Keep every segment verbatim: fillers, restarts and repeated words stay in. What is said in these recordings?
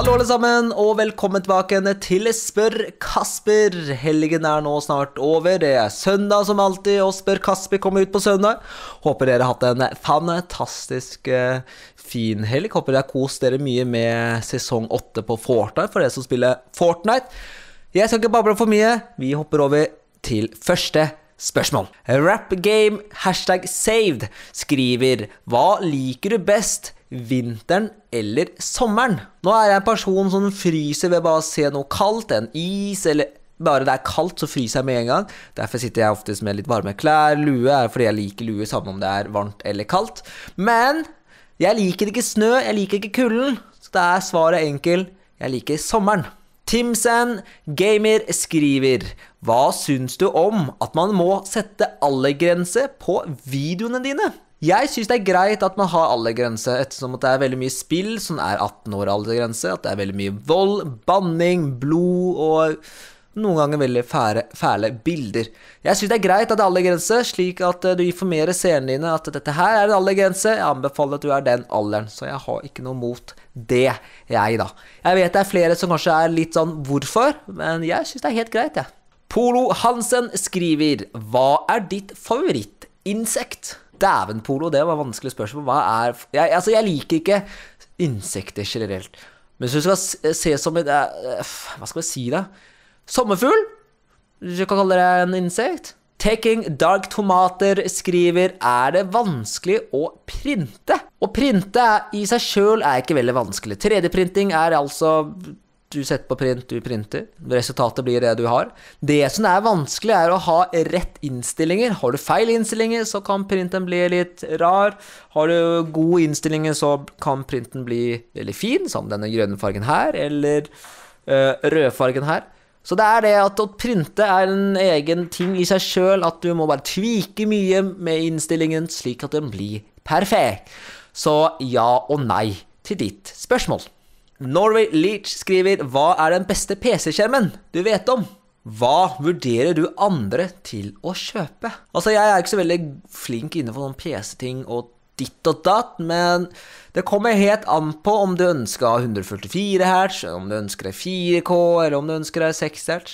Hallo alle sammen, og velkommen tilbake til Spør Kasper. Helgen er nå snart over. Det er søndag som alltid, og Spør Kasper kommer ut på søndag. Håper dere har hatt en fantastisk uh, fin helg. Håper dere har kost dere mye med sesong åtte på Fortnite, for dere som spiller Fortnite. Jeg skal ikke bable for mye. Vi hopper over til første spørsmål. Rapgame hashtag saved skriver: hva liker du best, vinteren eller sommeren? Nå er jeg en person som fryser ved bare å se noe kaldt, en is, eller bare det er kaldt så fryser jeg med en gang. Derfor sitter jeg oftest med litt varme klær. Lue er fordi jeg liker lue sammen om det er varmt eller kaldt. Men jeg liker ikke snø, jeg liker ikke kulden, så det er svaret enkel: jeg liker sommeren. Timsen Gamer skriver: hva syns du om at man må sette aldergrense på videoene dine? Jeg synes det er greit at man har aldergrense, ettersom at det er veldig mye spill som er atten år aldergrense, at det er veldig mye vold, banning, blod og noen ganger veldig fæle, fæle bilder. Jeg synes det er greit at det er aldergrense, slik at du informerer seerne dine at dette her er en aldergrense. Jeg anbefaler at du er den alderen, så jeg har ikke noe mot det, jeg da. Jeg vet det er flere som kanskje er litt sånn hvorfor, men jeg synes det er helt greit, jeg. Polo Hansen skriver: hva er ditt favorittinsekt? Dæven, Polo, det var vanskelig spørsmål. Hva er... Jeg, altså, jeg liker ikke insekter generelt. Men hvis du skal se som et... Hva skal jeg si da? Sommerfugl? Du kan kalle det en insekt. Taking Dark Tomater skriver: er det vanskelig å printe? Å printe i seg selv er ikke veldig vanskelig. tre D-printing er altså... Du setter på print, du printer. Resultatet blir det du har. Det som er vanskelig er å ha rett innstillinger. Har du feil innstillinger, så kan printen bli litt rar. Har du gode innstillinger, så kan printen bli veldig fin, som denne grønne fargen her, eller øh, rødfargen her. Så det er det at å printe er en egen ting i seg selv, at du må bare tvike mye med innstillingen, slik at den blir perfekt. Så ja og nei til ditt spørsmål. Norway Leach skriver: hva er den beste P C-skjermen du vet om? Hva vurderer du andre til å kjøpe? Altså, jeg er ikke så veldig flink innenfor noen P C-ting og ditt og datt, men det kommer helt an på om du ønsker hundre førtifire hertz, om du ønsker fire K, eller om du ønsker seks hertz.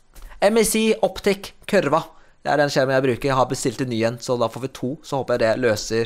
M S I Optic Curva, det er den skjermen jeg bruker. Jeg har bestilt en ny en, så da får vi to, så håper jeg det løser,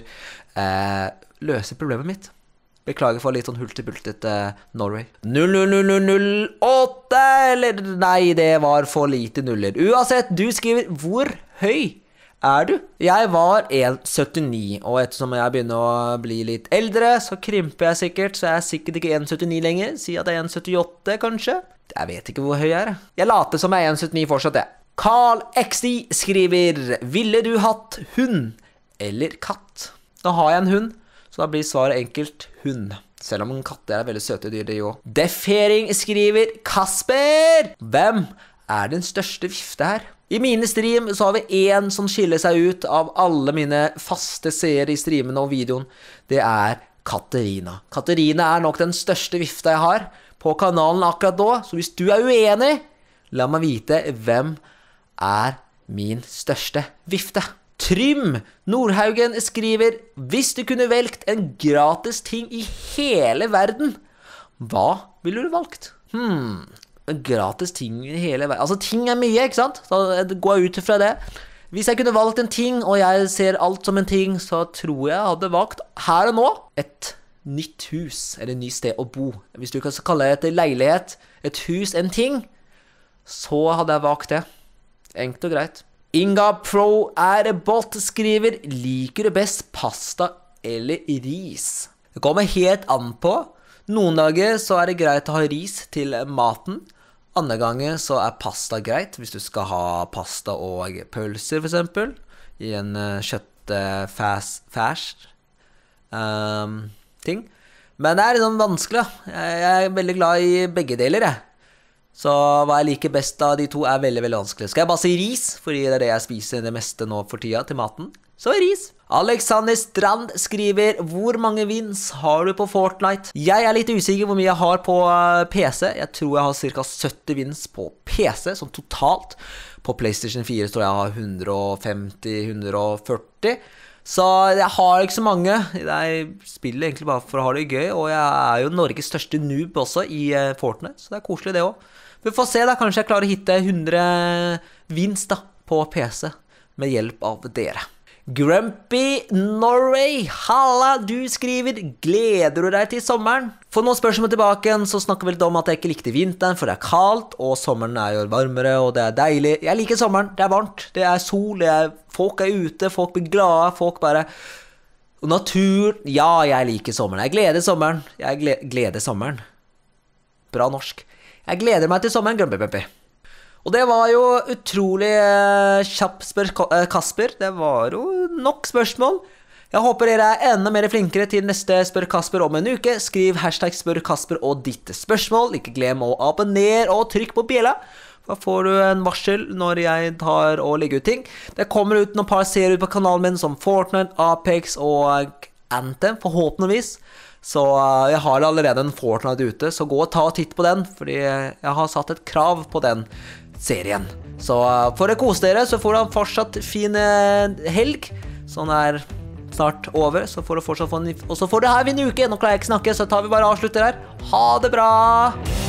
eh, løser problemet mitt. Beklager for litt sånn hultebultet uh, Norway. null null null null null åtte, eller nei, det var for lite nuller. Uansett, du skriver: hvor høy er du? Jeg var en komma syttini, og ettersom jeg begynner å bli litt eldre, så krymper jeg sikkert, så jeg er sikkert ikke en komma syttini lenger. Si at jeg er en komma syttiåtte, kanskje? Jeg vet ikke hvor høy jeg er. Jeg later som jeg er en komma syttini fortsatt, jeg. Carl X D skriver: ville du hatt hund eller katt? Nå har jeg en hund, så da blir svaret enkelt: hund. Selv om en katter er veldig søte dyr, det jo. Defering skriver: Kasper, hvem er den største vifte her? I mine stream så har vi en som skiller seg ut av alle mine faste seere i streamene og videoen. Det er Katarina. Katarina er nok den største vifta jeg har på kanalen akkurat nå, så hvis du er uenig, la meg vite hvem er min største vifte. Trym Nordhaugen skriver: hvis du kunne velgt en gratis ting i hele verden, hva ville du valgt? Hmm, en gratis ting i hele verden. Altså, ting er mye, ikke sant? Så gå ut fra det. Hvis jeg kunne valgt en ting, og jeg ser alt som en ting, så tror jeg jeg hadde valgt her og nå et nytt hus, eller et nytt sted å bo. Hvis du kan kalle det et leilighet, et hus, en ting, så hadde jeg valgt det. Enkelt og greit. Inga Pro er bot skriver: liker du best pasta eller ris? Det kommer helt an på. Noen dager så er det greit å ha ris til maten. Andre ganger så er pasta greit, hvis du skal ha pasta og pølser for eksempel, i en kjøttfærs um, ting. Men det er litt sånn vanskelig da. Jeg er veldig glad i begge deler, jeg. Så hva jeg liker best av de to er veldig, veldig vanskelig. Skal jeg bare si ris, fordi det er det jeg spiser det meste nå for tida til maten, så er ris. Alexander Strand skriver: hvor mange wins har du på Fortnite? Jeg er litt usikker hvor mye jeg har på P C. Jeg tror jeg har cirka sytti wins på P C, som totalt. På PlayStation fire tror jeg jeg har hundre femti til hundre førti. Så jeg har ikke så mange. Jeg spiller egentlig bare for å ha det gøy, og jeg er jo Norges største noob også i Fortnite, så det er koselig det også. Vi får se da, kanskje jeg klarer å hitte hundre vinst da, på P C med hjelp av dere. Grumpy Norway, halla, du skriver, gleder du deg til sommeren? For noen spørsmål tilbake, så snakker vi litt om at jeg ikke likte vinteren, for det er kaldt, og sommeren er jo varmere, og det er deilig. Jeg liker sommeren, det er varmt, det er sol, det er, folk er ute, folk blir glade, folk bare... Og natur, ja, jeg liker sommeren, jeg gleder sommeren, jeg gleder sommeren. Bra norsk. Jeg gleder meg til sommeren, Grumpy Puppy. Og det var jo utrolig eh, kjapp spør Kasper. Det var jo nok spørsmål. Jeg håper dere er enda mer flinkere til neste Spør Kasper om en uke. Skriv hashtag Spør Kasper og ditt spørsmål. Ikke glem å abonnere og trykk på bjella. Da får du en varsel når jeg tar og legger ut ting. Det kommer ut noen par serier på kanalen min som Fortnite, Apex og Anthem, forhåpentligvis. Så uh, jeg har allerede en Fortnite ute, så gå og ta og titt på den, fordi jeg har satt et krav på den serien. Så uh, for å kose dere, så får du fortsatt fin helg. Sånn er snart over, så får du fortsatt få en... Og så får du her en uke, nå klarer jeg ikke snakke, så tar vi bare og avslutter her. Ha det bra!